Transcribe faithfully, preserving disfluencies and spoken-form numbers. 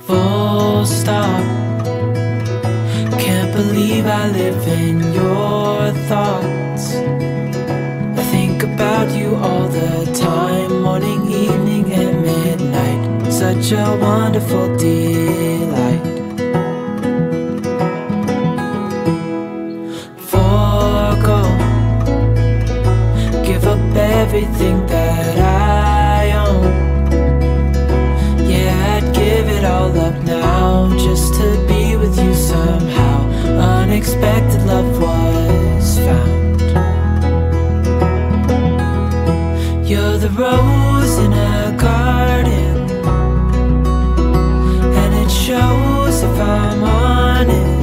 Full stop. Can't believe I live in your thoughts. I think about you all the time, morning, evening, and midnight. Such a wonderful delight. Forgo, give up everything that I own. Yeah, I'd give it all up now, just to be with you somehow. Unexpected love was found. You're the rose in a garden, and it shows if I'm honest.